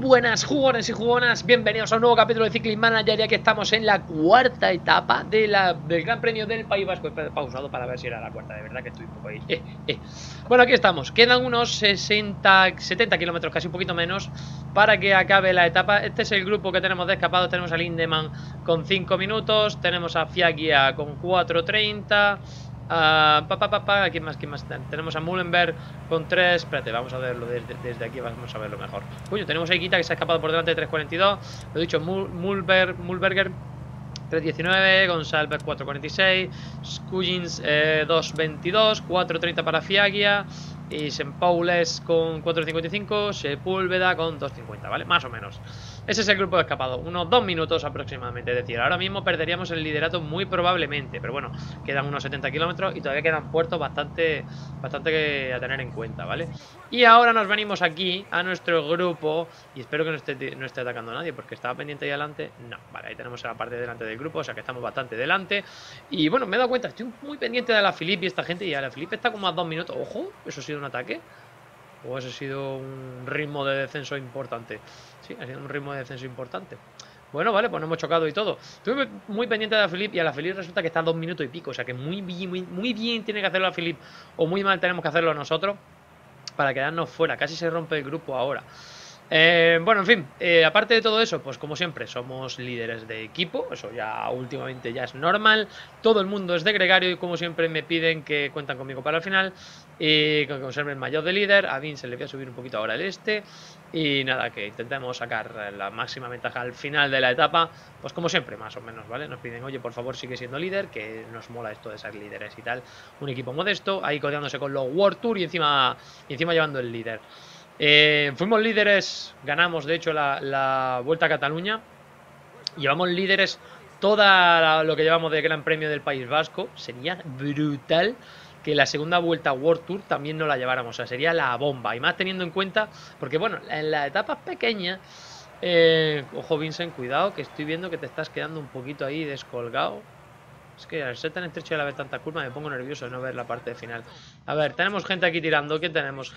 buenas jugones y jugonas, bienvenidos a un nuevo capítulo de Cycling Manager. Ya que estamos en la cuarta etapa del Gran Premio del País Vasco. He pausado para ver si era la cuarta, de verdad que estoy un poco ahí. Bueno, aquí estamos, quedan unos 70 kilómetros, casi un poquito menos, para que acabe la etapa. Este es el grupo que tenemos de escapados. Tenemos a Lindemann con 5 minutos, tenemos a Fiagia con 4:30. ¿Quién más? Tenemos a Mullenberg con 3. Espérate, vamos a verlo desde aquí, vamos a verlo mejor. Uy, tenemos a Higuita que se ha escapado por delante de 3:42. Lo he dicho, Mulberger 3:19, González 4:46, Skujins 2:22, 4:30 para Fiagia. Y Sempoules con 4:55, Sepúlveda con 2:50, ¿vale? Más o menos. Ese es el grupo de escapado, unos 2 minutos aproximadamente. Es decir, ahora mismo perderíamos el liderato muy probablemente. Pero bueno, quedan unos 70 kilómetros y todavía quedan puertos bastante que a tener en cuenta, ¿vale? Y ahora nos venimos aquí a nuestro grupo. Y espero que no esté atacando a nadie, porque estaba pendiente ahí adelante. No, vale, ahí tenemos a la parte de delante del grupo, o sea que estamos bastante delante. Y bueno, me he dado cuenta, estoy muy pendiente de la Philippe y esta gente. Y a la Philippe está como a 2 minutos. Ojo, eso ha sido un ataque. O eso ha sido un ritmo de descenso importante. Sí, ha sido un ritmo de descenso importante. Bueno, vale, pues no hemos chocado y todo. Estuve muy pendiente de la Philippe y a la Philippe resulta que está a 2 minutos y pico. O sea que muy bien tiene que hacerlo la Philippe, o muy mal tenemos que hacerlo nosotros para quedarnos fuera. Casi se rompe el grupo ahora. Bueno, en fin, aparte de todo eso, pues como siempre somos líderes de equipo. Eso ya últimamente ya es normal. Todo el mundo es de gregario y como siempre me piden que cuentan conmigo para el final. Y que conserve el maillot de líder. A Vince le voy a subir un poquito ahora el este. Y nada, que intentemos sacar la máxima ventaja al final de la etapa. Pues como siempre, más o menos, ¿vale? Nos piden, oye, por favor sigue siendo líder, que nos mola esto de ser líderes y tal. Un equipo modesto, ahí codeándose con los World Tour y encima llevando el líder. Fuimos líderes, ganamos de hecho la Vuelta a Cataluña. Llevamos líderes toda lo que llevamos de Gran Premio del País Vasco. Sería brutal que la segunda Vuelta World Tour también no la lleváramos. O sea, sería la bomba. Y más teniendo en cuenta, porque bueno, en las etapas pequeñas, ojo Vincent, cuidado, que estoy viendo que te estás quedando un poquito ahí descolgado. Es que al ser tan estrecho y a la vez tanta curva me pongo nervioso de no ver la parte final. A ver, tenemos gente aquí tirando. ¿Quién tenemos?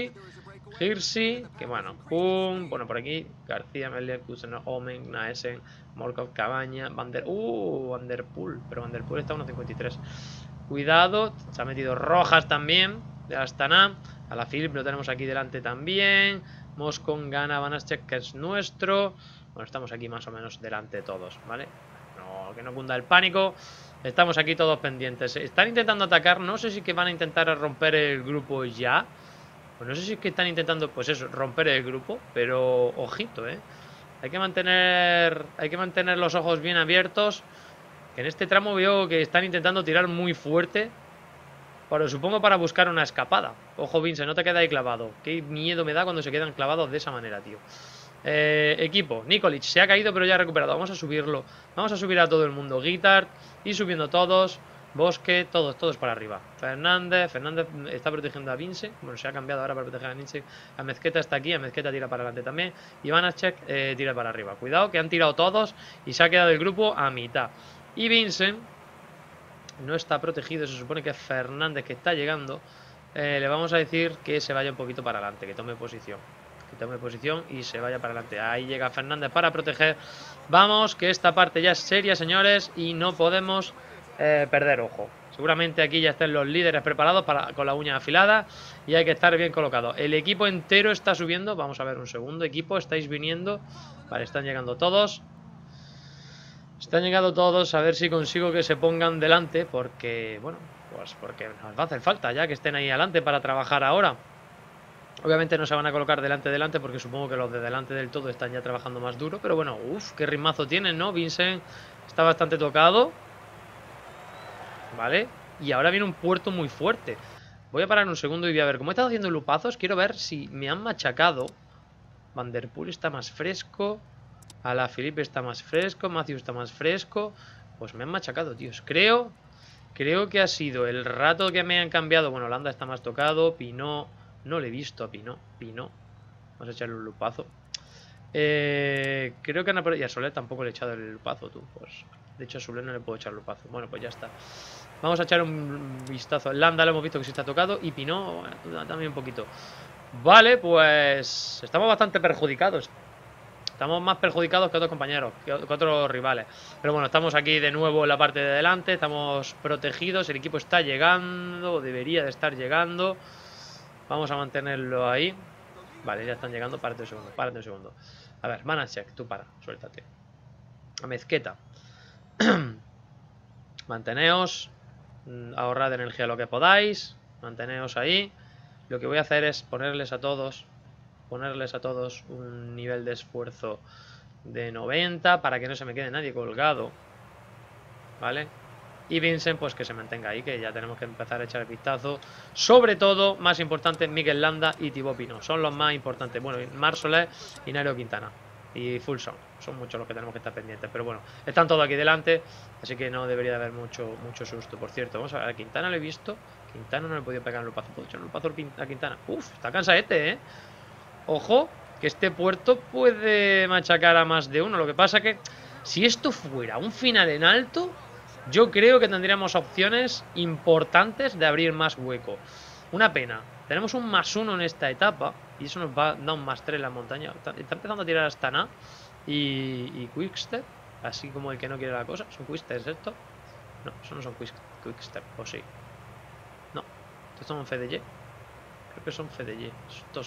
Hirsi, que bueno, Kuhn, bueno, por aquí, García, Melier, Kusen, Omen, Naesen, Morkov, Cabaña, Van der Poel, pero Van der Poel está a 1:53. Cuidado, se ha metido Rojas también, de Astana. A la Philip lo tenemos aquí delante también. Moscon, Gana, Vanasek, que es nuestro. Bueno, estamos aquí más o menos delante todos, ¿vale? No, que no cunda el pánico. Estamos aquí todos pendientes. Están intentando atacar, no sé si que van a intentar romper el grupo ya. Pues no sé si es que están intentando, pues eso, romper el grupo. Pero ojito, hay que mantener los ojos bien abiertos. Que en este tramo veo que están intentando tirar muy fuerte. Pero supongo para buscar una escapada. Ojo Vince, no te quedas ahí clavado. Qué miedo me da cuando se quedan clavados de esa manera, tío. Equipo, Nikolic se ha caído pero ya ha recuperado. Vamos a subirlo. Vamos a subir a todo el mundo. Guitart, y subiendo todos. Bosque, todos para arriba. Fernández está protegiendo a Vince. Bueno, se ha cambiado ahora para proteger a Vince. A Mezqueta está aquí, a Mezqueta tira para adelante también. Y Vanacek tira para arriba. Cuidado que han tirado todos y se ha quedado el grupo a mitad. Y Vince no está protegido, se supone que es Fernández que está llegando. Le vamos a decir que se vaya un poquito para adelante, que tome posición. Y se vaya para adelante. Ahí llega Fernández para proteger. Vamos, que esta parte ya es seria, señores, y no podemos perder ojo. Seguramente aquí ya estén los líderes preparados con la uña afilada y hay que estar bien colocados. El equipo entero está subiendo. Vamos a ver un segundo. Equipo, estáis viniendo. Vale, están llegando todos. Están llegando todos, a ver si consigo que se pongan delante, porque, bueno, pues porque nos va a hacer falta ya que estén ahí delante para trabajar ahora. Obviamente no se van a colocar delante porque supongo que los de delante del todo están ya trabajando más duro, pero bueno, uff, qué ritmazo tienen, ¿no? Vincent está bastante tocado. Vale, y ahora viene un puerto muy fuerte. Voy a parar un segundo y voy a ver, como he estado haciendo lupazos, quiero ver si me han machacado. Van der Poel está más fresco. A la Philippe está más fresco, Matthew está más fresco. Pues me han machacado, tíos. Creo que ha sido el rato que me han cambiado. Bueno, Landa está más tocado. Pinot, no le he visto a Pinot. Vamos a echarle un lupazo. Creo que han... Y a Soler tampoco le he echado el lupazo, tú. Pues de hecho a Soler no le puedo echar lupazo. Bueno, pues ya está. Vamos a echar un vistazo. Landa lo hemos visto que sí está tocado. Y Pinot, bueno, también un poquito. Vale, pues estamos bastante perjudicados. Estamos más perjudicados que otros compañeros, que otros rivales. Pero bueno, estamos aquí de nuevo en la parte de delante. Estamos protegidos. El equipo está llegando, o debería de estar llegando. Vamos a mantenerlo ahí. Vale, ya están llegando. Párate un segundo, párate un segundo. A ver, Manachek, tú para, suéltate. A Mezqueta. Manteneos. Ahorrad energía lo que podáis. Manteneos ahí. Lo que voy a hacer es ponerles a todos un nivel de esfuerzo de 90 para que no se me quede nadie colgado. ¿Vale? Y Vincent, pues que se mantenga ahí, que ya tenemos que empezar a echar el vistazo. Sobre todo, más importante, Miguel Landa y Thibaut Pinot. Son los más importantes. Bueno, Marc Soler y Nairo Quintana. Y Fulson. Son muchos los que tenemos que estar pendientes. Pero bueno, están todos aquí delante. Así que no debería de haber mucho susto. Por cierto, vamos a ver, a Quintana lo he visto. Quintana no le he podido pegar en el lupazo. ¿Puedo echar un lupazo a Quintana? Uf, está cansadete, ¿eh? Ojo, que este puerto puede machacar a más de uno. Lo que pasa que si esto fuera un final en alto, yo creo que tendríamos opciones importantes de abrir más hueco. Una pena. Tenemos un +1 en esta etapa y eso nos va a dar un +3 en la montaña. Está empezando a tirar Astana y Quickstep, así como el que no quiere la cosa. ¿Son Quicksteps esto? No, eso no son Quickstep, o sí. No, estos son FDJ. Creo que son FDJ. Estos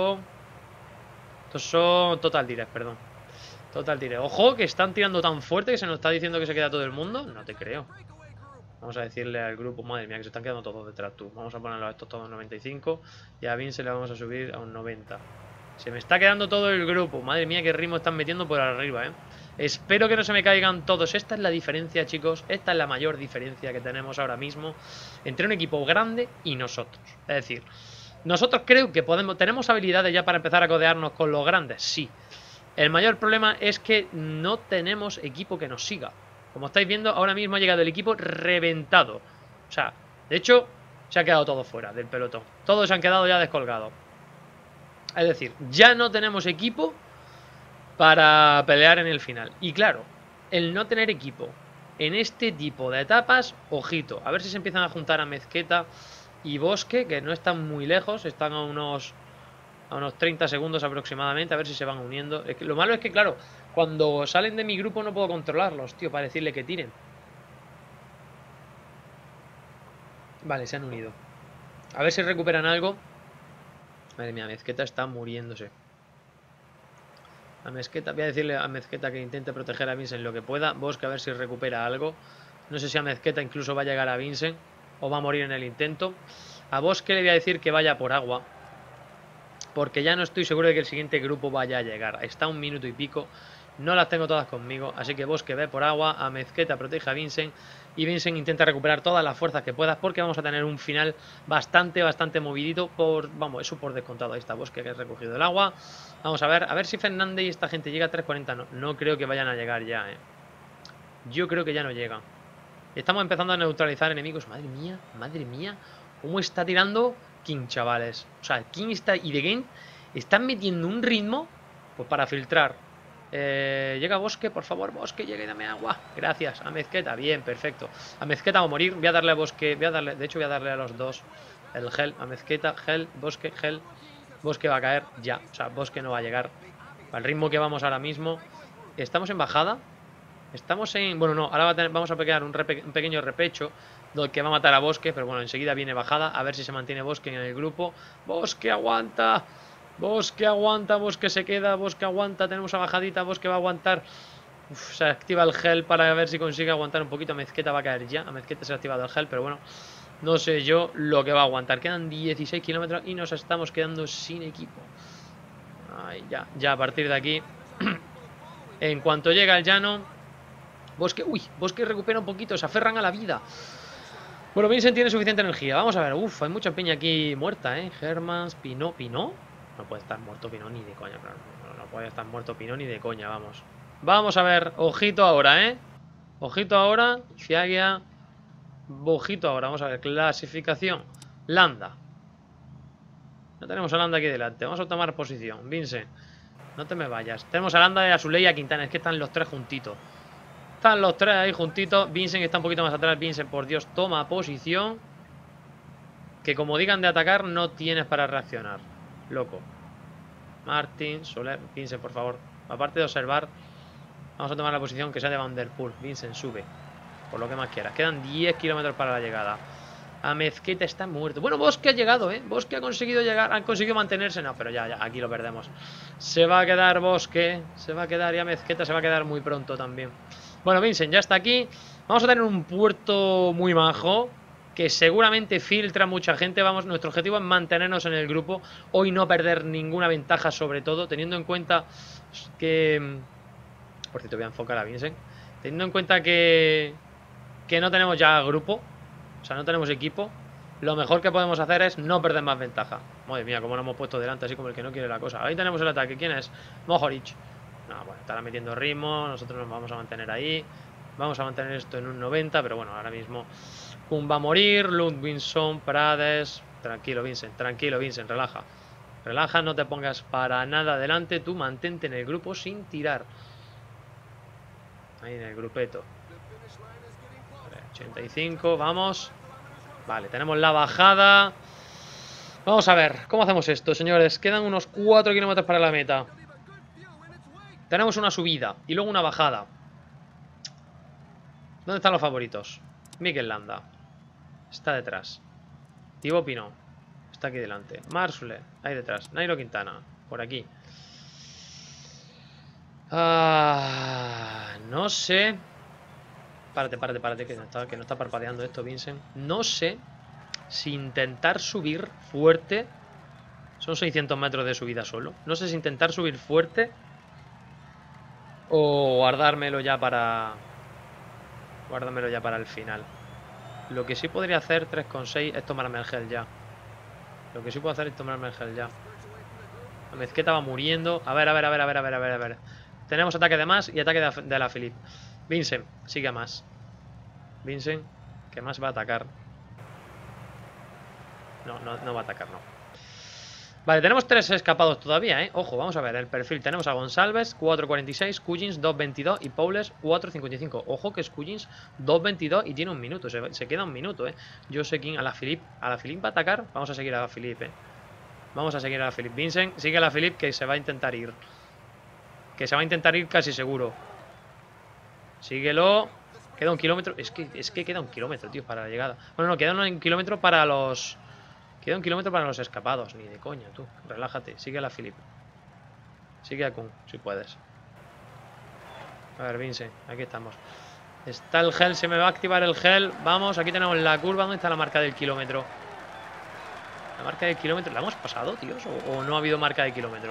son Total Direct, perdón. Total Direct. Ojo, que están tirando tan fuerte que se nos está diciendo que se queda todo el mundo. No te creo. Vamos a decirle al grupo, madre mía, que se están quedando todos detrás tú. Vamos a ponerlo a estos todos 95 y a Vince le vamos a subir a un 90. Se me está quedando todo el grupo. Madre mía, qué ritmo están metiendo por arriba, Espero que no se me caigan todos. Esta es la diferencia, chicos. Esta es la mayor diferencia que tenemos ahora mismo entre un equipo grande y nosotros. Es decir, nosotros creo que tenemos habilidades ya para empezar a codearnos con los grandes, sí. El mayor problema es que no tenemos equipo que nos siga. Como estáis viendo, ahora mismo ha llegado el equipo reventado. O sea, de hecho, se ha quedado todo fuera del pelotón. Todos se han quedado ya descolgados. Es decir, ya no tenemos equipo para pelear en el final. Y claro, el no tener equipo en este tipo de etapas, ojito. A ver si se empiezan a juntar a Mezqueta y Bosque, que no están muy lejos. Están a unos 30 segundos aproximadamente. A ver si se van uniendo. Es que lo malo es que, claro, cuando salen de mi grupo no puedo controlarlos, tío, para decirle que tiren. Vale, se han unido. A ver si recuperan algo. Madre mía, Mezqueta está muriéndose. A Mezqueta, voy a decirle a Mezqueta que intente proteger a Vincent lo que pueda. Bosque a ver si recupera algo. No sé si a Mezqueta incluso va a llegar a Vincent o va a morir en el intento. A Bosque le voy a decir que vaya por agua, porque ya no estoy seguro de que el siguiente grupo vaya a llegar. Está 1 minuto y pico. No las tengo todas conmigo. Así que Bosque ve por agua. A Mezqueta protege a Vincent. Y Vincent intenta recuperar todas las fuerzas que pueda, porque vamos a tener un final bastante movidito. Vamos, eso por descontado. Ahí está Bosque, que ha recogido el agua. Vamos a ver si Fernández y esta gente llega a 3:40. No creo que vayan a llegar ya, Yo creo que ya no llegan. Estamos empezando a neutralizar enemigos. Madre mía. ¿Cómo está tirando King, chavales? O sea, King y The Game están metiendo un ritmo pues para filtrar. Llega Bosque, por favor, Bosque, llegue y dame agua. Gracias. A Mezqueta, bien, perfecto. A Mezqueta va a morir. Voy a darle a Bosque, de hecho voy a darle a los dos el gel. A Mezqueta, gel, Bosque, gel. Bosque va a caer ya. O sea, Bosque no va a llegar al ritmo que vamos ahora mismo. Estamos en bajada. Estamos en... Bueno, no, ahora vamos a pegar un pequeño repecho que va a matar a Bosque, pero bueno, enseguida viene bajada. A ver si se mantiene Bosque en el grupo. Bosque aguanta. Bosque aguanta, Bosque se queda, Bosque aguanta. Tenemos a bajadita, Bosque va a aguantar. Se activa el gel para ver si consigue aguantar un poquito. A Mezqueta va a caer ya. A Mezqueta se ha activado el gel, pero bueno, no sé yo lo que va a aguantar. Quedan 16 kilómetros y nos estamos quedando sin equipo. Ay, ya a partir de aquí en cuanto llega el llano, Bosque, Bosque recupera un poquito, se aferran a la vida. Bueno, Vincent tiene suficiente energía. Vamos a ver, hay mucha peña aquí muerta, Hermans, Pinot. No puede estar muerto Pinot ni de coña, claro. No puede estar muerto Pinot ni de coña, vamos. Vamos a ver, ojito ahora, Ojito ahora, Fiagia. Ojito ahora, vamos a ver, clasificación. Landa. No tenemos a Landa aquí delante, vamos a tomar posición. Vincent, no te me vayas. Tenemos a Landa, a Zuley y a Quintana, es que están los tres juntitos. Están los tres ahí juntitos. Vincent está un poquito más atrás. Vincent, por Dios, toma posición. Que como digan de atacar, no tienes para reaccionar. Loco. Martín, Soler, Vincent, por favor. aparte de observar, vamos a tomar la posición que sea de Vanderpool. Vincent, sube, por lo que más quieras. Quedan 10 kilómetros para la llegada. A Mezqueta está muerto. Bueno, Bosque ha llegado, Bosque ha conseguido llegar, han conseguido mantenerse. No, pero ya, aquí lo perdemos. Se va a quedar Bosque, se va a quedar, y a Mezqueta se va a quedar muy pronto también. Bueno, Vincent ya está aquí. Vamos a tener un puerto muy majo, que seguramente filtra mucha gente. Vamos, nuestro objetivo es mantenernos en el grupo. Hoy no perder ninguna ventaja, sobre todo, teniendo en cuenta que... Por cierto, voy a enfocar a Vincent. Teniendo en cuenta que no tenemos ya grupo, o sea, no tenemos equipo, lo mejor que podemos hacer es no perder más ventaja. Madre mía, cómo nos hemos puesto delante, así como el que no quiere la cosa. Ahí tenemos el ataque. ¿Quién es? Mohoric. No, bueno, estará metiendo ritmo. Nosotros nos vamos a mantener ahí. Vamos a mantener esto en un 90, pero bueno, ahora mismo Kun va a morir. Ludwigson, Prades. Tranquilo, Vincent, relaja. Relaja, no te pongas para nada adelante. Tú mantente en el grupo sin tirar. Ahí en el grupeto. 85, vamos. Vale, tenemos la bajada. Vamos a ver, ¿cómo hacemos esto, señores? Quedan unos 4 kilómetros para la meta. Tenemos una subida y luego una bajada. ¿Dónde están los favoritos? Mikel Landa está detrás. Thibaut Pinot está aquí delante. Marsule, ahí detrás. Nairo Quintana, por aquí. No sé. Párate, que no está parpadeando esto, Vincent. No sé si intentar subir fuerte. Son 600 metros de subida solo. No sé si intentar subir fuerte o guardármelo ya para el final. Lo que sí podría hacer 3,6 es tomarme el gel ya. Lo que sí puedo hacer es tomarme el gel ya. La Mezqueta va muriendo. A ver. Tenemos ataque de más y ataque de la Philippe. Vincent, sigue a más. Vincent, que más va a atacar. No va a atacar, no. Vale, tenemos 3 escapados todavía, Ojo, vamos a ver el perfil. Tenemos a González, 4.46, Cuggins, 2.22 y Paules, 4.55. Ojo que es Cuggins, 2.22 y tiene un minuto. Se queda un minuto, Josekin, a la Philippe va a atacar. Vamos a seguir a la Philippe, Vamos a seguir a la Philippe. Vincent, sigue a la Philippe, que se va a intentar ir. Que se va a intentar ir casi seguro. Síguelo. Queda un kilómetro. Es que queda un kilómetro, tío, para la llegada. Bueno, no, queda un kilómetro para los... Queda un kilómetro para los escapados. Ni de coña, tú. Relájate. Sigue a la Philippe. Sigue a Kun, si puedes. A ver, Vincent. Aquí estamos. Está el gel. Se me va a activar el gel. Vamos, aquí tenemos la curva. ¿Dónde está la marca del kilómetro? La marca del kilómetro. ¿La hemos pasado, tíos? ¿O no ha habido marca de kilómetro?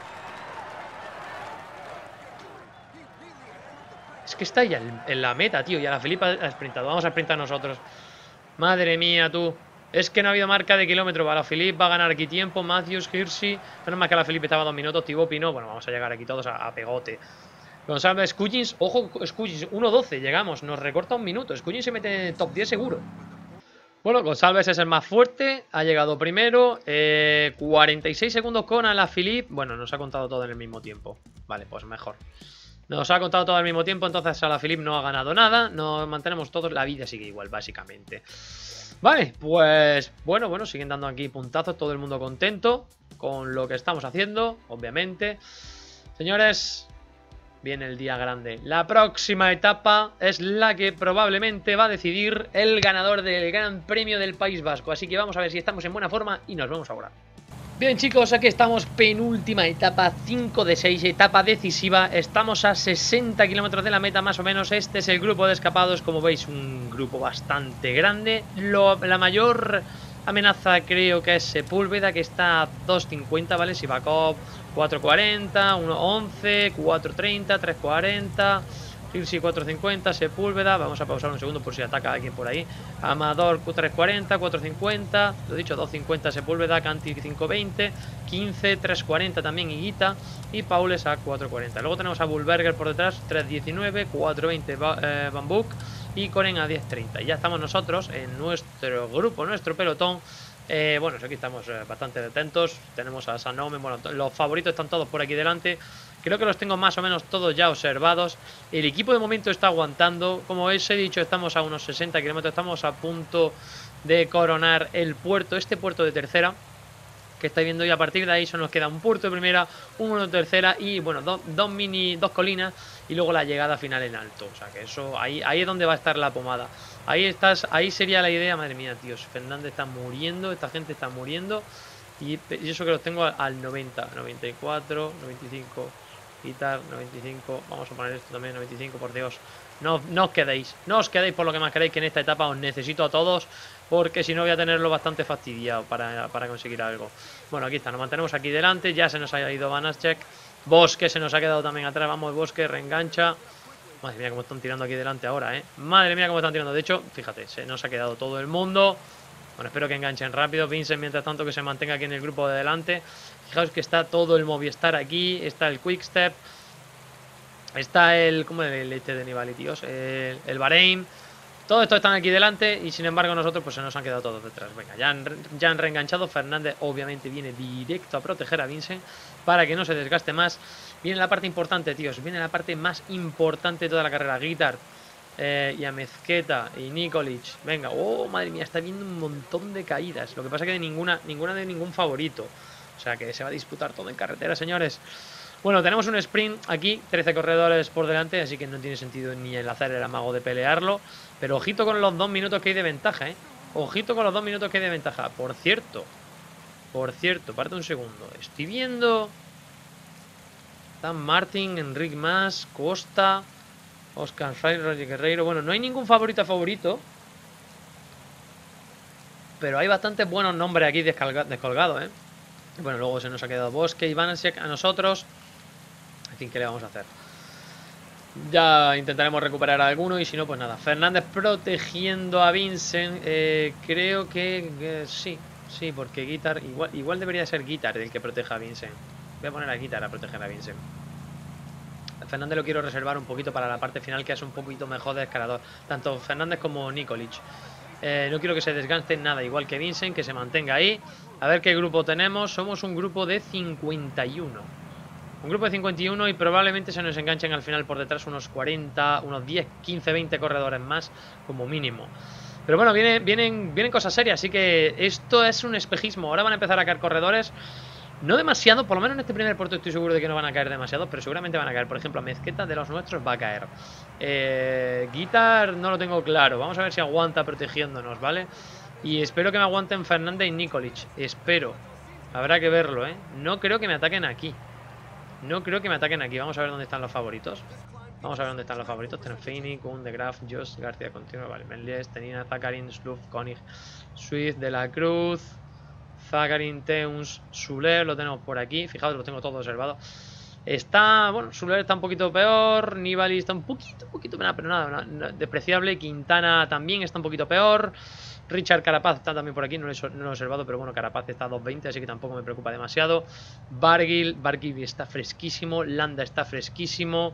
Es que está ya en la meta, tío. Y a la Philippe ha sprintado. Vamos a sprintar nosotros. Madre mía, tú. Es que no ha habido marca de kilómetro. Para la Philippe va a ganar aquí tiempo. Matthews, Hirschi. Menos mal que la Philippe estaba 2 minutos. Thibaut Pinot. Bueno, vamos a llegar aquí todos a pegote. González, Cuggins. Ojo, Cuggins. 1.12. Llegamos. Nos recorta un minuto. Cuggins se mete en top 10 seguro. Bueno, González es el más fuerte. Ha llegado primero. 46 segundos con a la Philippe. Bueno, nos ha contado todo en el mismo tiempo. Vale, pues mejor. Nos ha contado todo al mismo tiempo, entonces a la Philippe no ha ganado nada. Nos mantenemos todos, la vida sigue igual, básicamente. Vale, pues bueno, siguen dando aquí puntazos, todo el mundo contento con lo que estamos haciendo, obviamente. Señores, viene el día grande. La próxima etapa es la que probablemente va a decidir el ganador del Gran Premio del País Vasco. Así que vamos a ver si estamos en buena forma y nos vemos ahora. Bien, chicos, aquí estamos, penúltima etapa, 5 de 6, etapa decisiva. Estamos a 60 kilómetros de la meta más o menos. Este es el grupo de escapados, como veis, un grupo bastante grande. La mayor amenaza creo que es Sepúlveda, que está a 2.50, ¿vale? Sivakov 4.40, 1.11, 4.30, 3.40... Hirschi 4.50, Sepúlveda. Vamos a pausar un segundo por si ataca alguien por ahí. Amador 3.40, 4.50. Lo he dicho, 2.50 Sepúlveda. Canti 5.20, 15, 3.40 también Higuita. Y Paules a 4.40. Luego tenemos a Bullberger por detrás, 3.19, 4.20 Bambuk. Y Koren a 10.30. Y ya estamos nosotros en nuestro grupo, nuestro pelotón. Bueno, aquí estamos bastante atentos. Tenemos a Sanome. Bueno, los favoritos están todos por aquí delante. Creo que los tengo más o menos todos ya observados. El equipo de momento está aguantando. Como os he dicho, estamos a unos 60 kilómetros. Estamos a punto de coronar el puerto. Este puerto de tercera. que estáis viendo, y a partir de ahí solo nos queda un puerto de primera, uno de tercera y bueno, dos colinas y luego la llegada final en alto. O sea que eso, ahí es donde va a estar la pomada. Ahí sería la idea. Madre mía, tíos, Fernández está muriendo, esta gente está muriendo. Y eso que los tengo al 90, 94, 95, quitar 95, vamos a poner esto también, 95, por Dios. No os quedéis, no os quedéis por lo que más queréis, que en esta etapa os necesito a todos, porque si no voy a tenerlo bastante fastidiado para conseguir algo. Bueno, aquí está, nos mantenemos aquí delante, ya se nos ha ido Banaszek, Bosque se nos ha quedado también atrás, vamos Bosque, reengancha. Madre mía cómo están tirando aquí delante ahora, madre mía cómo están tirando, de hecho, fíjate, se nos ha quedado todo el mundo. Bueno, espero que enganchen rápido. Vincent, mientras tanto, que se mantenga aquí en el grupo de delante. Fijaos que está todo el Movistar aquí. Está el Quickstep. Está el... ¿Cómo es el de Nibali, tíos? El Bahrein. Todo esto están aquí delante. Y sin embargo nosotros pues se nos han quedado todos detrás. Venga, ya han reenganchado. Fernández obviamente viene directo a proteger a Vincent para que no se desgaste más. Viene la parte importante, tíos. Viene la parte más importante de toda la carrera. Guitart. Y a Mezqueta y Nikolic. Venga, oh, madre mía, está viendo un montón de caídas. Lo que pasa es que de ninguna de ningún favorito. O sea que se va a disputar todo en carretera, señores. Bueno, tenemos un sprint aquí, 13 corredores por delante, así que no tiene sentido ni el hacer el amago de pelearlo. Pero ojito con los 2 minutos que hay de ventaja, Ojito con los 2 minutos que hay de ventaja. Por cierto, parte un segundo. Estoy viendo... Dan Martin, Enric Mas, Costa... Oscar Freire, Roger Guerreiro. Bueno, no hay ningún favorito. Pero hay bastantes buenos nombres aquí descolgados, Bueno, luego se nos ha quedado Bosque y Banaszek a nosotros. En fin, ¿qué le vamos a hacer? Ya intentaremos recuperar a alguno. Y si no, pues nada. Fernández protegiendo a Vincent. Creo que sí. Sí, porque Guitart... Igual debería ser Guitart el que proteja a Vincent. Voy a poner a Guitart a proteger a Vincent. Fernández lo quiero reservar un poquito para la parte final, que es un poquito mejor de escalador. Tanto Fernández como Nikolic. No quiero que se desgaste nada, igual que Vincent, que se mantenga ahí. A ver qué grupo tenemos. Somos un grupo de 51. Un grupo de 51 y probablemente se nos enganchen al final por detrás unos 40, unos 10, 15, 20 corredores más como mínimo. Pero bueno, vienen cosas serias, así que esto es un espejismo. Ahora van a empezar a caer corredores. No demasiado, por lo menos en este primer puerto estoy seguro de que no van a caer demasiado, pero seguramente van a caer. Por ejemplo, Mezqueta de los nuestros va a caer. Guitart no lo tengo claro. Vamos a ver si aguanta protegiéndonos, ¿vale? Y espero que me aguanten Fernández y Nikolic. Espero. Habrá que verlo, No creo que me ataquen aquí. Vamos a ver dónde están los favoritos. Tenemos Feini, Kuhn, De Graaf, Josh, García Continuo, vale. Menlies, Tenina, Zakarin, Sluff, Koenig, Swift, De la Cruz, Zakarin, Teuns, Suler, lo tenemos por aquí. Fijaos, lo tengo todo observado. Bueno, Suler está un poquito peor. Nibali está un poquito, pero nada, despreciable. Quintana también está un poquito peor. Richard Carapaz está también por aquí, no lo he observado, pero bueno, Carapaz está a 2.20, así que tampoco me preocupa demasiado. Barguil está fresquísimo. Landa está fresquísimo.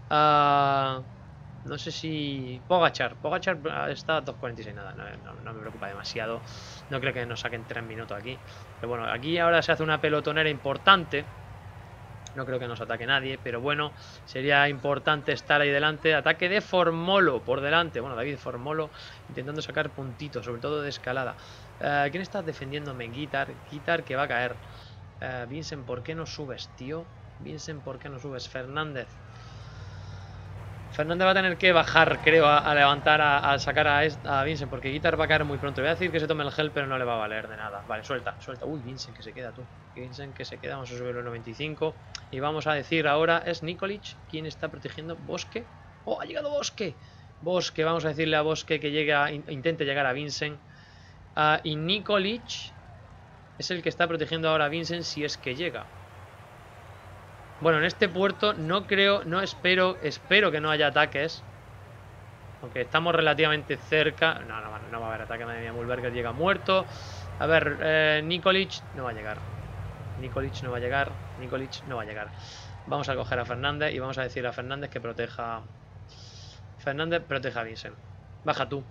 No sé si... Pogacar está a 2.46, nada, no me preocupa demasiado. No creo que nos saquen 3 minutos aquí. Pero bueno, aquí ahora se hace una pelotonera importante. No creo que nos ataque nadie, pero bueno, sería importante estar ahí delante. Ataque de Formolo por delante. Bueno, David Formolo intentando sacar puntitos, sobre todo de escalada. ¿Quién está defendiéndome? Guitart que va a caer. Vincent, ¿por qué no subes, tío? Fernández va a tener que bajar, creo, a levantar, a sacar a Vincent, porque Guitart va a caer muy pronto. Voy a decir que se tome el gel, pero no le va a valer de nada. Vale, suelta. Uy, Vincent que se queda, tú. Vamos a subirlo a 95. Y vamos a decir ahora, es Nikolic quien está protegiendo. Bosque. ¡Oh, ha llegado Bosque! Vamos a decirle a Bosque que intente llegar a Vincent. Y Nikolic es el que está protegiendo ahora a Vincent si es que llega. Bueno, en este puerto espero que no haya ataques. Aunque estamos relativamente cerca. No va a haber ataque, madre mía. Mühlberger llega muerto. A ver, Nikolic no va a llegar. Nikolic no va a llegar. Vamos a coger a Fernández y vamos a decir a Fernández que proteja. Fernández, proteja a Vincent. Baja tú.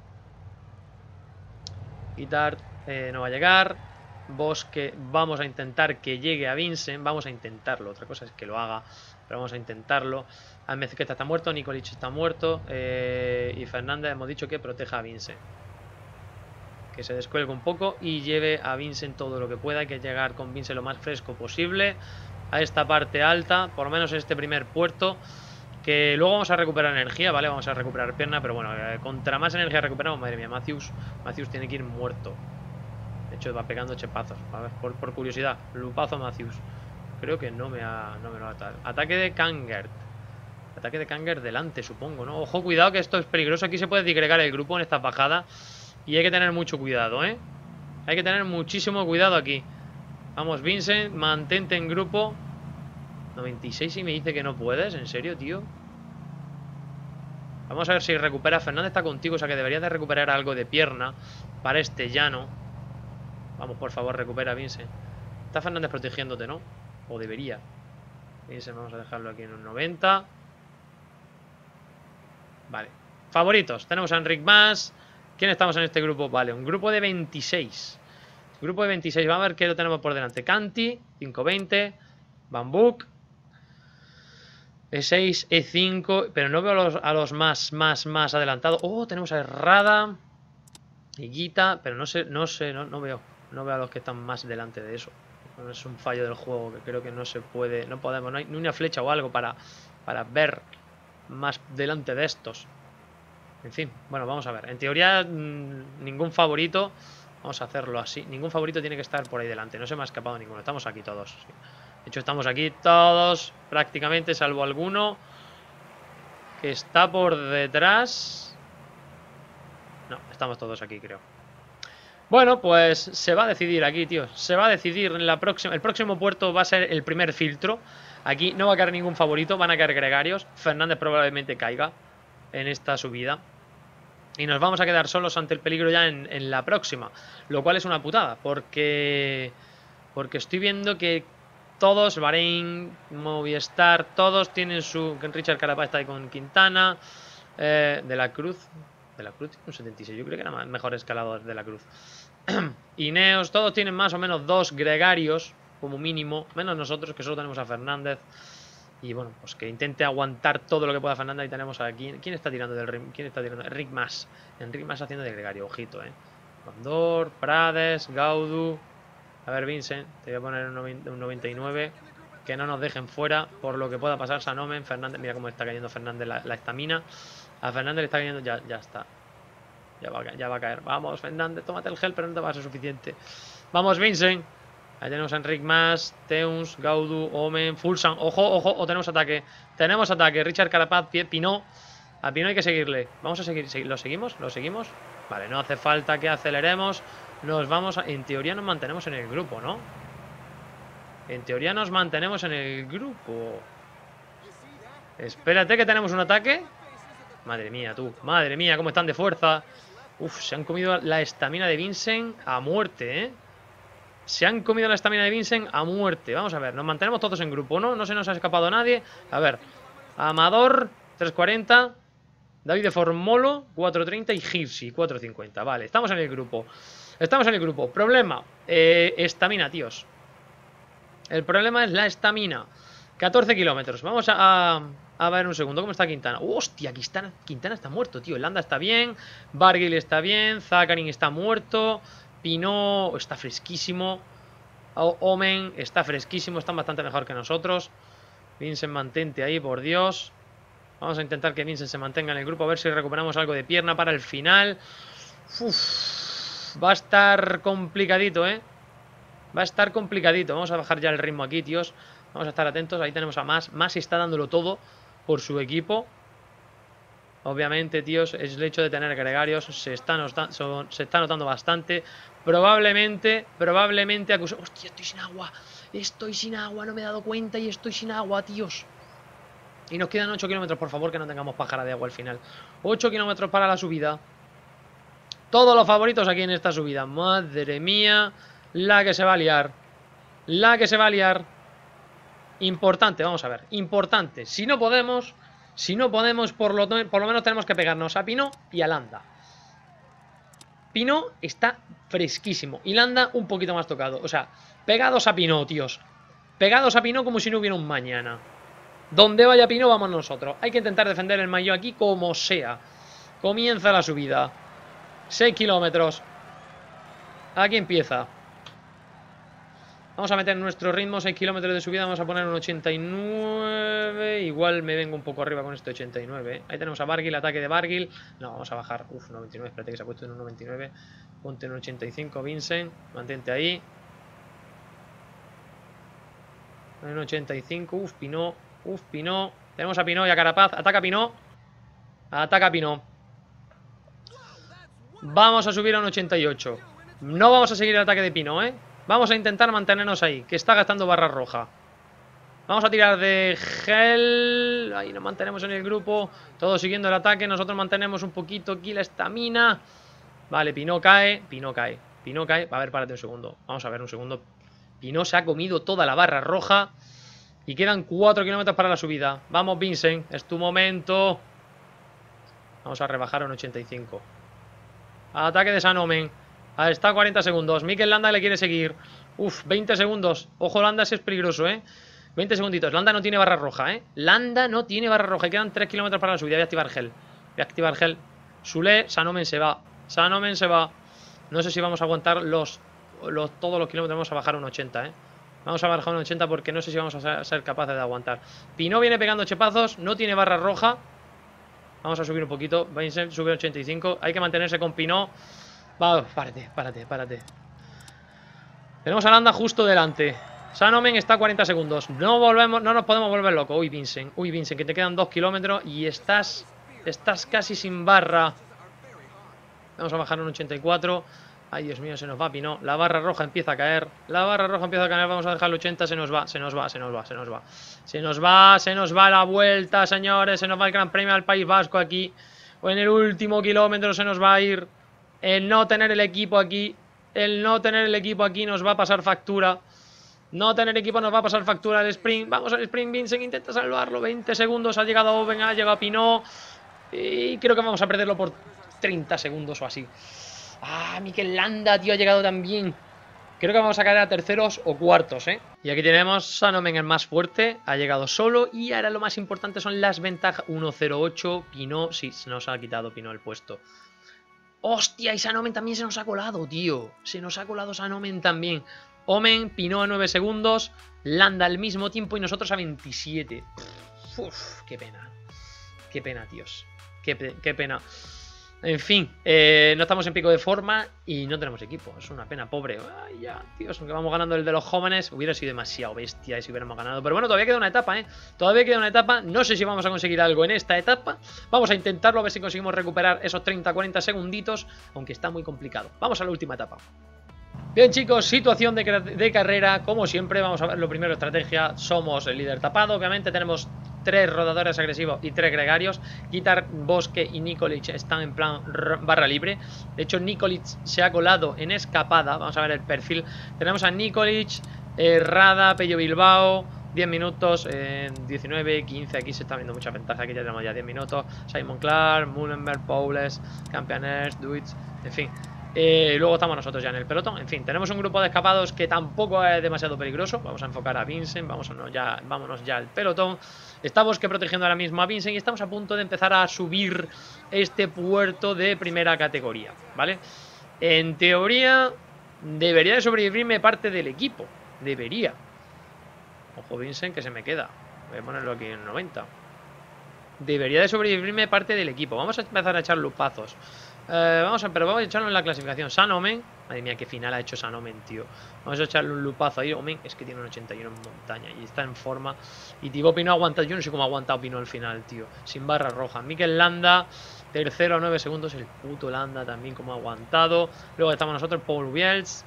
Guitart no va a llegar. Bosque, vamos a intentar que llegue a Vincent. Vamos a intentarlo. Otra cosa es que lo haga, pero vamos a intentarlo. Mezqueta está muerto, Nikolic está muerto. Y Fernández hemos dicho que proteja a Vincent. que se descuelgue un poco y lleve a Vincent todo lo que pueda. Hay que llegar con Vincent lo más fresco posible a esta parte alta, por lo menos en este primer puerto, que luego vamos a recuperar energía, ¿vale? Vamos a recuperar pierna, pero bueno, contra más energía recuperamos, madre mía, Matthews tiene que ir muerto. De hecho va pegando chepazos, a ver, por curiosidad, lupazo Matthews. Creo que no me lo ha atado. Ataque de Kangert. Ataque de Kangert delante, supongo, ¿no? Ojo, cuidado que esto es peligroso. Aquí se puede disgregar el grupo en esta bajada. Y hay que tener mucho cuidado, ¿eh? Hay que tener muchísimo cuidado aquí. Vamos, Vincent, mantente en grupo. 96 y me dice que no puedes. ¿En serio, tío? Vamos a ver si recupera. Fernández está contigo, o sea que deberías de recuperar algo de pierna para este llano. Vamos, por favor, recupera, Vincent. Está Fernández protegiéndote, ¿no? O debería. Vincent, vamos a dejarlo aquí en un 90. Vale. Favoritos. Tenemos a Enric Mas. ¿Quién estamos en este grupo? Vale, un grupo de 26. Grupo de 26. Vamos a ver qué lo tenemos por delante. Canti, 520. Bambuk. E6, E5. Pero no veo a los más adelantados. Oh, tenemos a Herrada. Higuita. Pero no veo. No veo a los que están más delante de eso. Es un fallo del juego que creo que no se puede. No podemos. No hay ni una flecha o algo para ver más delante de estos. En fin, bueno, vamos a ver. En teoría, ningún favorito. Vamos a hacerlo así. Ningún favorito tiene que estar por ahí delante. No se me ha escapado ninguno. Estamos aquí todos. Sí. De hecho, estamos aquí todos prácticamente, salvo alguno que está por detrás. No, estamos todos aquí, creo. Bueno, pues se va a decidir aquí, tío. Se va a decidir en la próxima. El próximo puerto va a ser el primer filtro. Aquí no va a caer ningún favorito, van a caer gregarios. Fernández probablemente caiga en esta subida. Y nos vamos a quedar solos ante el peligro ya en la próxima. Lo cual es una putada, porque estoy viendo que todos, Bahrein, Movistar, todos tienen su... Richard Carapaz está ahí con Quintana. De la Cruz tiene un 76, yo creo que era mejor escalador de la Cruz. Ineos, todos tienen más o menos 2 gregarios, como mínimo, menos nosotros, que solo tenemos a Fernández. Y bueno, pues que intente aguantar todo lo que pueda Fernández. Ahí tenemos aquí. ¿Quién está tirando del ring? ¿Quién está tirando? Enric Mas. Enric Mas haciendo de gregario, ojito, Condor, Prades, Gaudu. A ver, Vincent, te voy a poner un 99. Que no nos dejen fuera por lo que pueda pasar. Sanomen, Fernández. Mira cómo está cayendo Fernández la estamina. A Fernández le está cayendo. Ya está. Ya va a caer. Vamos, Fernández, tómate el gel, pero no te va a ser suficiente. Vamos, Vincent. Ahí tenemos a Enric Mas, Teuns, Gaudu, Omen, Fulsan. Ojo, o tenemos ataque. Tenemos ataque. Richard Carapaz, Pinot. A Pinot hay que seguirle. Vamos a seguir. ¿Lo seguimos? ¿Lo seguimos? Vale, no hace falta que aceleremos. Nos vamos a... En teoría nos mantenemos en el grupo, ¿no? En teoría nos mantenemos en el grupo. Espérate que tenemos un ataque. Madre mía, tú. Madre mía, cómo están de fuerza. Uf, se han comido la estamina de Vincent a muerte, Se han comido la estamina de Vincent a muerte. Vamos a ver, nos mantenemos todos en grupo, ¿no? No se nos ha escapado nadie. A ver, Amador, 340. David de Formolo, 430. Y Gipsy, 450. Vale, estamos en el grupo. Estamos en el grupo. Problema, estamina, tíos. El problema es la estamina. 14 kilómetros. Vamos a ver un segundo. ¿Cómo está Quintana? ¡Hostia! Quintana está muerto, tío. Landa está bien. Barguil está bien. Zakarin está muerto. Pinot está fresquísimo. Omen está fresquísimo. Están bastante mejor que nosotros. Vincent, mantente ahí, por Dios. Vamos a intentar que Vincent se mantenga en el grupo. A ver si recuperamos algo de pierna para el final. Uf, va a estar complicadito, Va a estar complicadito. Vamos a bajar ya el ritmo aquí, tíos. Vamos a estar atentos. Ahí tenemos a Mas. Mas está dándolo todo por su equipo. Obviamente, tíos, es el hecho de tener gregarios. Se está notando bastante. Probablemente Hostia, estoy sin agua. Estoy sin agua, no me he dado cuenta y estoy sin agua, tíos. Y nos quedan 8 kilómetros, por favor, que no tengamos pájara de agua al final. 8 kilómetros para la subida. Todos los favoritos aquí en esta subida. Madre mía, la que se va a liar. La que se va a liar. Importante, vamos a ver. Importante. Si no podemos, por lo menos tenemos que pegarnos a Pinot y a Landa. Pinot está fresquísimo. Y Landa un poquito más tocado. O sea, pegados a Pinot, tíos. Pegados a Pinot como si no hubiera un mañana. Donde vaya Pinot vamos nosotros. Hay que intentar defender el maillot aquí como sea. Comienza la subida. 6 kilómetros. Aquí empieza. Vamos a meter nuestro ritmo, 6 kilómetros de subida, vamos a poner un 89. Igual me vengo un poco arriba con este 89, ¿eh? Ahí tenemos a Barguil, ataque de Barguil. No, vamos a bajar. Uf, 99, espérate que se ha puesto en un 99. Ponte en un 85, Vincent. Mantente ahí. En un 85, uf, Pinot. Uf, Pinot. Tenemos a Pinot y a Carapaz. Ataca Pinot. Ataca Pinot. Vamos a subir a un 88. No vamos a seguir el ataque de Pinot, ¿eh? Vamos a intentar mantenernos ahí, que está gastando barra roja. Vamos a tirar de gel. Ahí nos mantenemos en el grupo. Todos siguiendo el ataque. Nosotros mantenemos un poquito aquí la estamina. Vale, Pinot cae. Pinot cae. Pinot cae. A ver, párate un segundo. Vamos a ver un segundo. Pinot se ha comido toda la barra roja. Y quedan 4 kilómetros para la subida. Vamos, Vincent. Es tu momento. Vamos a rebajar a un 85. Ataque de San Omen. Está a 40 segundos. Mikel Landa le quiere seguir. Uf, 20 segundos. Ojo, Landa, si es peligroso, 20 segunditos. Landa no tiene barra roja, Landa no tiene barra roja. Y quedan 3 kilómetros para la subida. Voy a activar gel. Voy a activar gel. Sule, San Omen se va. San Omen se va. No sé si vamos a aguantar todos los kilómetros. Vamos a bajar a un 80, Vamos a bajar a un 80 porque no sé si vamos a ser capaces de aguantar. Pinot viene pegando chepazos. No tiene barra roja. Vamos a subir un poquito. Vincent sube a 85. Hay que mantenerse con Pinot. Va, párate. Tenemos a Landa justo delante. San Omen está a 40 segundos. No nos podemos volver locos. Uy, Vincent, que te quedan 2 kilómetros y estás casi sin barra. Vamos a bajar un 84. Ay, Dios mío, se nos va Pinot. La barra roja empieza a caer. Vamos a dejar el 80. Se nos va la vuelta, señores. Se nos va el Gran Premio al País Vasco aquí. O en el último kilómetro se nos va a ir. El no tener el equipo aquí nos va a pasar factura. No tener equipo nos va a pasar factura al sprint. Vamos al sprint, Vincent intenta salvarlo. 20 segundos, ha llegado Owen, ha llegado Pinot. Y creo que vamos a perderlo por 30 segundos o así. Ah, Mikel Landa, tío, ha llegado también. Creo que vamos a caer a terceros o cuartos, Y aquí tenemos San Omen, el más fuerte. Ha llegado solo. Y ahora lo más importante son las ventajas. 1.08, Pinot. Sí, se nos ha quitado Pinot el puesto. ¡Hostia! Y San Omen también se nos ha colado, tío. Se nos ha colado San Omen también. Omen, Pinot a 9 segundos. Landa al mismo tiempo y nosotros a 27. Uf, qué pena. Qué pena, tíos. Qué pena. En fin, no estamos en pico de forma y no tenemos equipo. Es una pena, pobre. Ay, ya, tíos, aunque vamos ganando el de los jóvenes, hubiera sido demasiado bestia si hubiéramos ganado. Pero bueno, todavía queda una etapa, Todavía queda una etapa. No sé si vamos a conseguir algo en esta etapa. Vamos a intentarlo, a ver si conseguimos recuperar esos 30-40 segunditos, aunque está muy complicado. Vamos a la última etapa. Bien, chicos, situación de carrera. Como siempre, vamos a ver lo primero, estrategia. Somos el líder tapado, obviamente tenemos 3 rodadores agresivos y 3 gregarios. Guitar, Bosque y Nikolic están en plan barra libre. De hecho, Nikolic se ha colado en escapada. Vamos a ver el perfil. Tenemos a Nikolic, Rada, Pello Bilbao, 10 minutos, 19, 15. Aquí se está viendo mucha ventaja. Aquí ya tenemos ya 10 minutos. Simon Clark, Mullenberg, Paules, Campianers, Duitz, en fin. Luego estamos nosotros ya en el pelotón. En fin, tenemos un grupo de escapados que tampoco es demasiado peligroso. Vamos a enfocar a Vincent, vámonos ya al pelotón. Está Bosque protegiendo ahora mismo a Vincent y estamos a punto de empezar a subir este puerto de primera categoría, ¿vale? En teoría debería de sobrevivirme parte del equipo. Debería. Ojo, Vincent, que se me queda. Voy a ponerlo aquí en 90. Debería de sobrevivirme parte del equipo. Vamos a empezar a echar lupazos. Pero vamos a echarlo en la clasificación. San Omen, madre mía, qué final ha hecho San Omen, tío. Vamos a echarle un lupazo ahí. Omen es que tiene un 81 en montaña y está en forma. Y Thibaut Pinot aguanta. Yo no sé cómo ha aguantado Pinot al final, tío. Sin barra roja. Mikel Landa, tercero a 9 segundos. El puto Landa también como ha aguantado. Luego estamos nosotros, Paul Biels,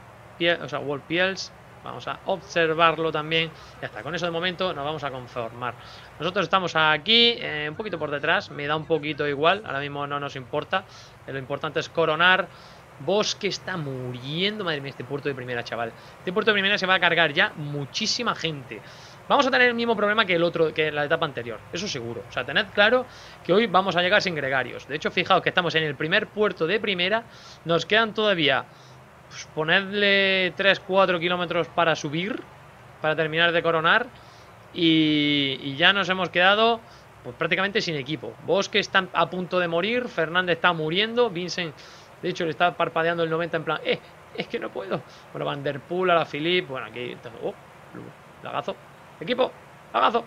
Wolf Biels. Vamos a observarlo también. Ya está, con eso de momento nos vamos a conformar. Nosotros estamos aquí, un poquito por detrás. Me da un poquito igual, ahora mismo no nos importa. Lo importante es coronar. Bosque está muriendo. Madre mía, este puerto de primera, chaval. Este puerto de primera se va a cargar ya muchísima gente. Vamos a tener el mismo problema que la etapa anterior. Eso seguro. O sea, tened claro que hoy vamos a llegar sin gregarios. De hecho, fijaos que estamos en el primer puerto de primera. Nos quedan todavía... Pues ponedle 3-4 kilómetros para subir, para terminar de coronar. Y ya nos hemos quedado pues prácticamente sin equipo. Bosque está a punto de morir, Fernández está muriendo, Vincent De hecho, le está parpadeando el 90 en plan, es que no puedo. Bueno, Van Der Poel, a la Philippe. Bueno, aquí... Oh, lagazo. Equipo, lagazo.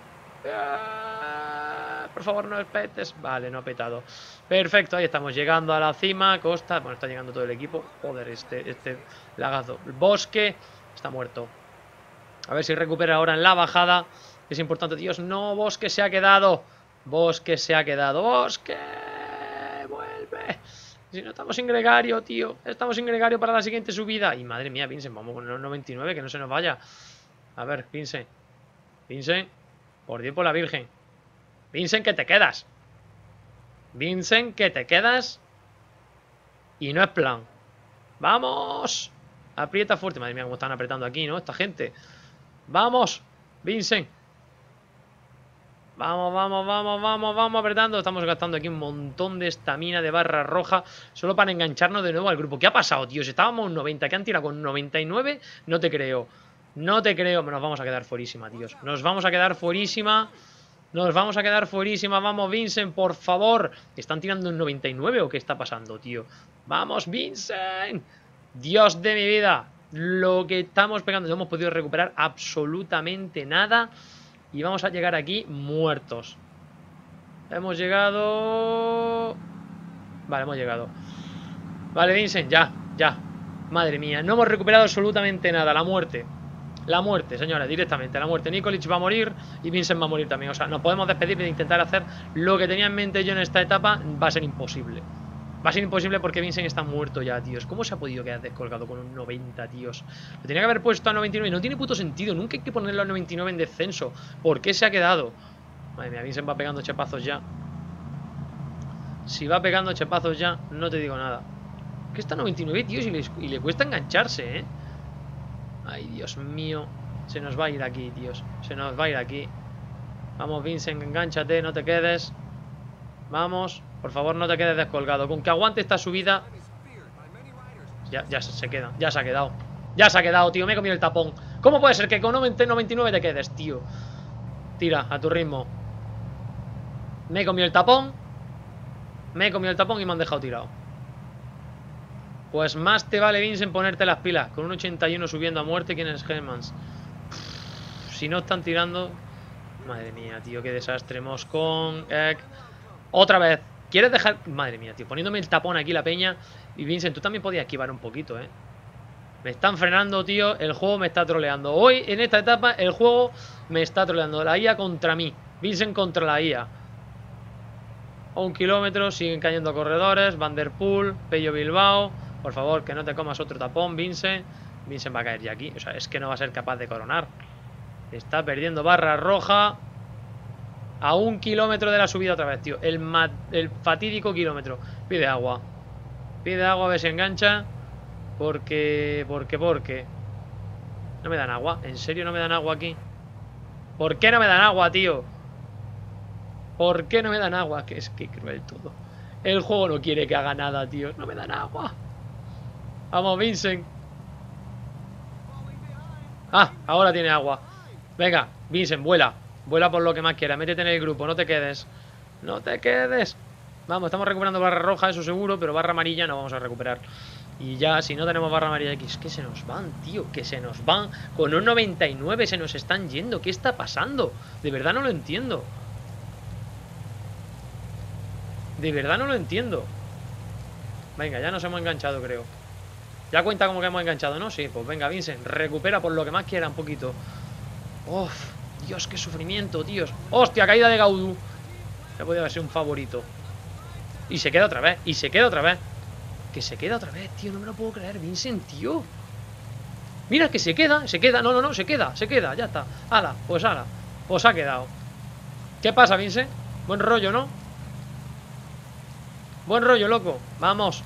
Por favor, no petes. Vale, no ha petado. Perfecto, ahí estamos llegando a la cima. Costa, bueno, está llegando todo el equipo. Joder, este lagazo. El Bosque está muerto. A ver si recupera ahora en la bajada. Es importante, Dios, no, Bosque se ha quedado. Bosque se ha quedado. Bosque, vuelve. Si no, estamos sin gregario, tío. Estamos sin gregario para la siguiente subida. Y madre mía, Vincent, vamos con los 99, que no se nos vaya. A ver, Vincent. Vincent, por Dios, por la Virgen. Vincent, que te quedas. Vincent, que te quedas. Y no es plan. ¡Vamos! Aprieta fuerte. Madre mía, cómo están apretando aquí, ¿no? Esta gente. ¡Vamos! Vincent. Vamos, vamos, vamos, vamos, vamos apretando. Estamos gastando aquí un montón de estamina de barra roja solo para engancharnos de nuevo al grupo. ¿Qué ha pasado, tío? Si estábamos en 90, ¿qué han tirado con 99? No te creo. No te creo. Nos vamos a quedar fuerísima, tíos. Nos vamos a quedar fuerísima. Nos vamos a quedar fuerísima. Vamos, Vincent, por favor. ¿Están tirando en 99 o qué está pasando, tío? Vamos, Vincent. Dios de mi vida. Lo que estamos pegando. No hemos podido recuperar absolutamente nada. Y vamos a llegar aquí muertos. Hemos llegado... Vale, hemos llegado. Vale, Vincent, ya. Madre mía, no hemos recuperado absolutamente nada. La muerte. La muerte, señores, directamente. La muerte. Nikolic va a morir y Vincent va a morir también. O sea, nos podemos despedir de intentar hacer lo que tenía en mente yo en esta etapa. Va a ser imposible. Va a ser imposible porque Vincent está muerto ya, tíos. ¿Cómo se ha podido quedar descolgado con un 90, tíos? Lo tenía que haber puesto a 99. No tiene puto sentido. Nunca hay que ponerlo a 99 en descenso. ¿Por qué se ha quedado? Madre mía, Vincent va pegando chepazos ya. Si va pegando chepazos ya, no te digo nada. ¿Qué está a 99, tíos? Y le cuesta engancharse, ¿eh? Ay, Dios mío. Se nos va a ir aquí, tíos. Se nos va a ir aquí. Vamos, Vincent, engánchate, no te quedes. Vamos. Por favor, no te quedes descolgado. Con que aguante esta subida. Ya se queda. Ya se ha quedado. Ya se ha quedado, tío. Me he comido el tapón. ¿Cómo puede ser que con 99 te quedes, tío? Tira, a tu ritmo. Me he comido el tapón. Me he comido el tapón y me han dejado tirado. Pues más te vale, Vincent, ponerte las pilas. Con un 81 subiendo a muerte. ¿Quién es Hellmans? Si no están tirando... Madre mía, tío, qué desastre. Moscón, otra vez. ¿Quieres dejar...? Madre mía, tío, poniéndome el tapón aquí la peña. Y Vincent, tú también podías esquivar un poquito, ¿eh? Me están frenando, tío. El juego me está troleando. Hoy, en esta etapa, el juego me está troleando. La IA contra mí. Vincent contra la IA. A 1 kilómetro, siguen cayendo corredores. Van Der Poel, Pello Bilbao. Por favor, que no te comas otro tapón, Vincent. Vincent va a caer ya aquí. O sea, es que no va a ser capaz de coronar. Está perdiendo barra roja. A 1 kilómetro de la subida otra vez, tío. El fatídico kilómetro. Pide agua. Pide agua a ver si engancha. Porque... No me dan agua. ¿En serio no me dan agua aquí? ¿Por qué no me dan agua, tío? ¿Por qué no me dan agua? Que es que cruel todo. El juego no quiere que haga nada, tío. No me dan agua. Vamos, Vincent. Ah, ahora tiene agua. Venga, Vincent, vuela. Vuela por lo que más quiera. Métete en el grupo, no te quedes. No te quedes. Vamos, estamos recuperando barra roja, eso seguro. Pero barra amarilla no vamos a recuperar. Y ya, si no tenemos barra amarilla aquí, es que se nos van, tío. Que se nos van. Con un 99 se nos están yendo. ¿Qué está pasando? De verdad no lo entiendo. De verdad no lo entiendo. Venga, ya nos hemos enganchado, creo. Ya cuenta como que hemos enganchado, ¿no? Sí, pues venga, Vincent, recupera por lo que más quiera un poquito. Uf, Dios, qué sufrimiento, tíos. Hostia, caída de Gaudu. Ya podía haber sido un favorito. Y se queda otra vez, y se queda otra vez. Que se queda otra vez, tío, no me lo puedo creer, Vincent, tío. Mira, que se queda, no, se queda, ya está. Ala, pues ha quedado. ¿Qué pasa, Vincent? Buen rollo, ¿no? Buen rollo, loco. Vamos.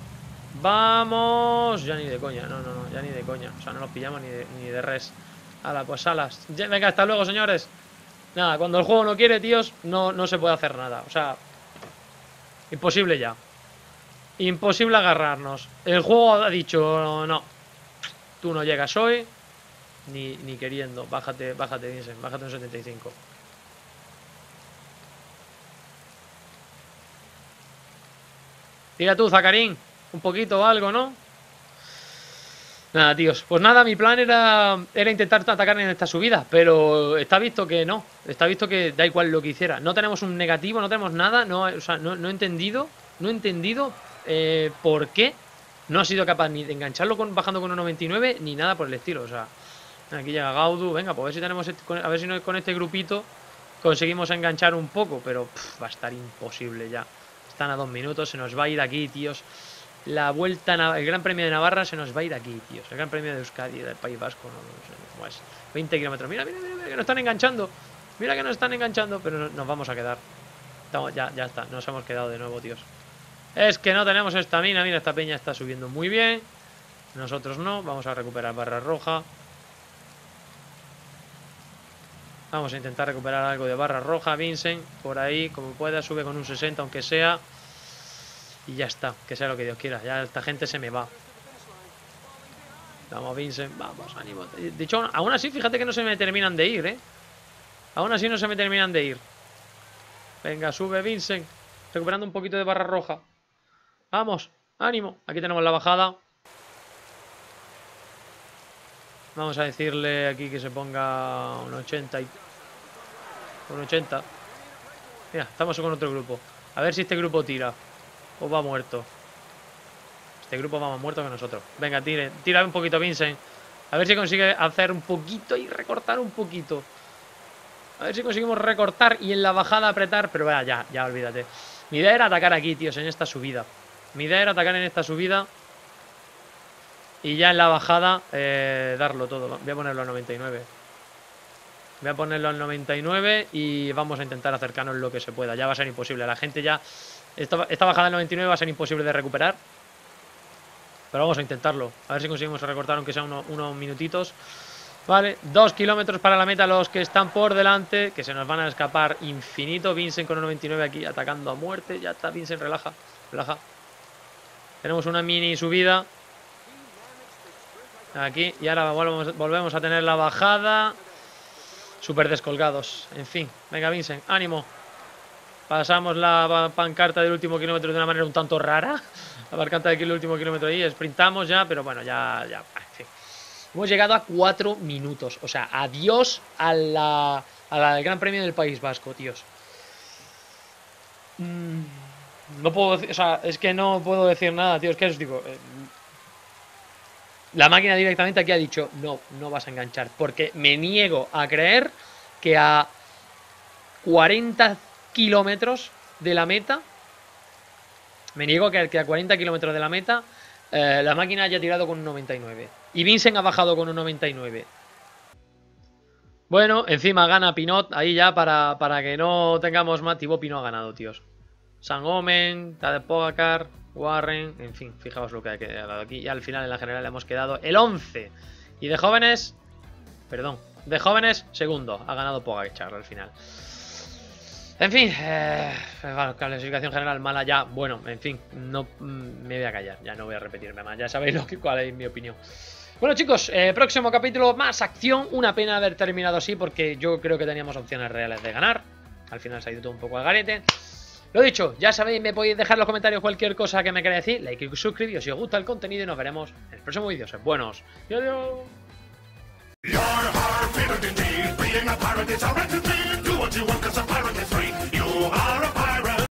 Vamos. Ya ni de coña, no, ya ni de coña. O sea, no los pillamos ni de res. Ala, pues alas. Venga, hasta luego, señores. Nada, cuando el juego no quiere, tíos, no se puede hacer nada. O sea, imposible ya. Imposible agarrarnos. El juego ha dicho, no. Tú no llegas hoy. Ni queriendo. Bájate, Vincent. Bájate un 75. Tira tú, Zacarín. Un poquito o algo, ¿no? Nada, tíos. Pues nada, mi plan era intentar atacar en esta subida, pero está visto que no. Está visto que da igual lo que hiciera. No tenemos un negativo, no tenemos nada. No, o sea, no he entendido. No he entendido por qué no ha sido capaz ni de engancharlo bajando con 1.99 ni nada por el estilo. O sea, aquí llega Gaudu. Venga, pues a ver si tenemos a ver si con este grupito conseguimos enganchar un poco, pero va a estar imposible ya. Están a 2 minutos, se nos va a ir aquí, tíos. La vuelta, el Gran Premio de Navarra se nos va a ir aquí, tíos. El Gran Premio de Euskadi, del País Vasco, no sé cómo es. 20 kilómetros. Mira, mira, mira, que nos están enganchando. Mira que nos están enganchando, pero nos vamos a quedar. Ya está, nos hemos quedado de nuevo, tíos. Es que no tenemos estamina. Mira, esta peña está subiendo muy bien. Nosotros no. Vamos a recuperar barra roja. Vamos a intentar recuperar algo de barra roja, Vincent. Por ahí, como pueda, sube con un 60, aunque sea. Y ya está, que sea lo que Dios quiera. Ya esta gente se me va. Vamos, Vincent, vamos, ánimo. De hecho, aún así, fíjate que no se me terminan de ir, Aún así no se me terminan de ir. Venga, sube, Vincent. Recuperando un poquito de barra roja. Vamos, ánimo. Aquí tenemos la bajada. Vamos a decirle aquí que se ponga un 80 y... un 80. Mira, estamos con otro grupo. A ver si este grupo tira. O va muerto. Este grupo va más muerto que nosotros. Venga, tira un poquito, Vincent. A ver si consigue hacer un poquito y recortar un poquito. A ver si conseguimos recortar y en la bajada apretar. Pero vaya, ya olvídate. Mi idea era atacar aquí, tíos, en esta subida. Mi idea era atacar en esta subida. Y ya en la bajada darlo todo. Voy a ponerlo al 99. Voy a ponerlo al 99 y vamos a intentar acercarnos lo que se pueda. Ya va a ser imposible. La gente ya... Esta bajada del 99 va a ser imposible de recuperar. Pero vamos a intentarlo. A ver si conseguimos recortar aunque sea unos minutitos. Vale, 2 kilómetros para la meta los que están por delante. Que se nos van a escapar infinito. Vincent con 1.99 aquí atacando a muerte. Ya está, Vincent, relaja. Relaja. Tenemos una mini subida. Aquí. Y ahora volvemos a tener la bajada. Súper descolgados. En fin. Venga, Vincent, ánimo. Pasamos la pancarta del último kilómetro de una manera un tanto rara. La pancarta del último kilómetro ahí. Sprintamos ya, pero bueno, ya. En fin. Hemos llegado a 4 minutos. O sea, adiós al Gran Premio del País Vasco, tíos. No puedo decir, o sea, es que no puedo decir nada, tío. Es que os digo. La máquina directamente aquí ha dicho, no vas a enganchar. Porque me niego a creer que a 40 kilómetros de la meta, me niego a que a 40 kilómetros de la meta la máquina haya tirado con un 99. Y Vincent ha bajado con un 99. Bueno, encima gana Pinot ahí ya para que no tengamos más. Thibaut Pinot ha ganado, tíos. San Omen, Tadej Pogacar, Warren, en fin, fijaos lo que ha quedado aquí. Y al final en la general hemos quedado el 11. Y de jóvenes, perdón, de jóvenes, segundo. Ha ganado Pogacar al final. En fin, clasificación general mala ya. Bueno, en fin, no me voy a callar. Ya no voy a repetirme más. Ya sabéis cuál es mi opinión. Bueno, chicos, próximo capítulo, más acción. Una pena haber terminado así porque yo creo que teníamos opciones reales de ganar. Al final se ha ido todo un poco al garete. Lo dicho, ya sabéis, me podéis dejar en los comentarios cualquier cosa que me queráis decir. Like y suscribíos si os gusta el contenido y nos veremos en el próximo vídeo. Sed buenos y adiós. You're a pirate indeed. Being a pirate is a right to do what you want 'cause a pirate is free. You are a pirate.